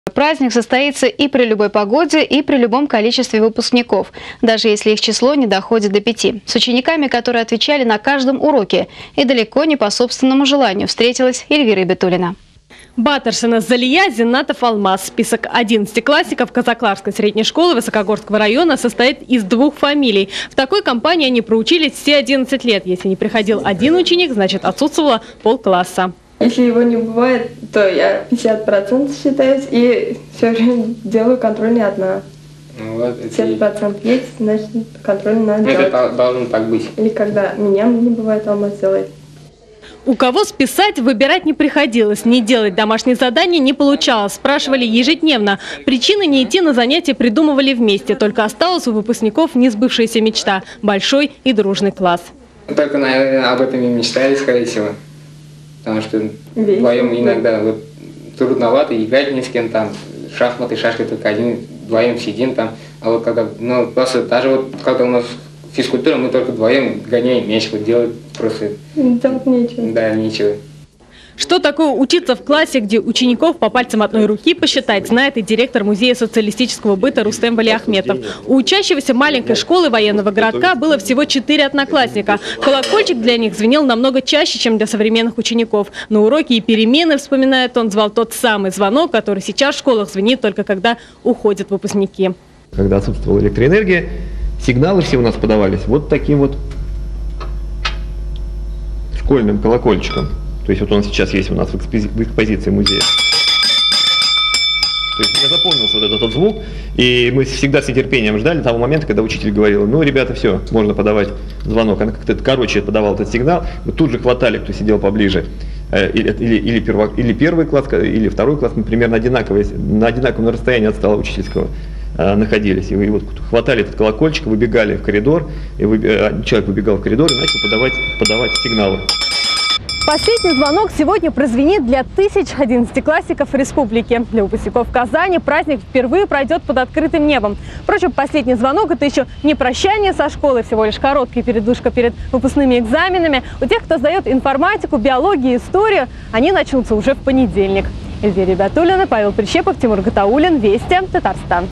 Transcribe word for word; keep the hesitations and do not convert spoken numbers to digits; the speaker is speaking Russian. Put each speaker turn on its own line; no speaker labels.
Праздник состоится и при любой погоде, и при любом количестве выпускников, даже если их число не доходит до пяти. С учениками, которые отвечали на каждом уроке, и далеко не по собственному желанию, встретилась Эльвира Ибетуллина.
Батаршина Залия, Зиннатов Алмаз. Список одиннадцатиклассников Казакларской средней школы Высокогорского района состоит из двух фамилий. В такой компании они проучились все одиннадцать лет. Если не приходил один ученик, значит отсутствовало полкласса.
Если его не бывает, то я пятьдесят процентов считаюсь и все время делаю контрольные одна.
Ну, вот,
пятьдесят процентов есть, значит контрольные надо делать.
Это должно так быть.
Или когда меня не бывает, Алмаз делает.
У кого списать, выбирать не приходилось. Не делать домашние задания не получалось. Спрашивали ежедневно. Причины не идти на занятия придумывали вместе. Только осталась у выпускников несбывшаяся мечта – большой и дружный класс.
Только, наверное, об этом и мечтали, скорее всего. Потому что
Весело.
вдвоем иногда вот, трудновато играть ни с кем там. Шахматы, шашки только один, вдвоем сидим там. А вот когда, ну, просто даже вот когда у нас физкультура, мы только вдвоем гоняем мяч, вот делать просто...
Делать нечего.
Да, нечего.
Что такое учиться в классе, где учеников по пальцам одной руки посчитать, знает и директор музея социалистического быта Рустем Валиахметов. У учащегося маленькой школы военного городка было всего четыре одноклассника. Колокольчик для них звенел намного чаще, чем для современных учеников. На уроки и перемены, вспоминает он, звал тот самый звонок, который сейчас в школах звенит только когда уходят выпускники.
Когда отсутствовала электроэнергия, сигналы все у нас подавались вот таким вот школьным колокольчиком. То есть вот он сейчас есть у нас в, экспози в экспозиции музея. То есть мне запомнился вот этот вот звук, и мы всегда с нетерпением ждали того момента, когда учитель говорил: ну, ребята, все, можно подавать звонок. Она как-то короче подавала этот сигнал, мы тут же хватали, кто сидел поближе. Или, или, или, перво, или первый класс, или второй класс, мы примерно одинаковые, на одинаковом расстоянии от стола учительского находились. И, и вот хватали этот колокольчик, выбегали в коридор, и вы, человек выбегал в коридор и начал подавать, подавать сигналы.
Последний звонок сегодня прозвенит для тысяч одиннадцатиклассников республики. Для выпускников Казани праздник впервые пройдет под открытым небом. Впрочем, последний звонок – это еще не прощание со школой, всего лишь короткая передышка перед выпускными экзаменами. У тех, кто сдает информатику, биологию, историю, они начнутся уже в понедельник. Эльвира Ибетуллина, Павел Прищепов, Тимур Гатауллин, Вести, Татарстан.